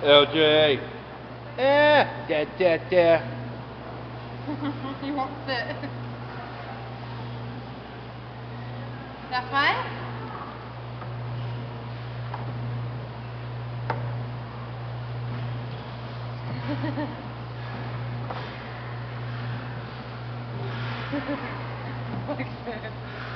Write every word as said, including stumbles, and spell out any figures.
L J. Eh, da, da, da. He won't sit. Is that fun? Like this.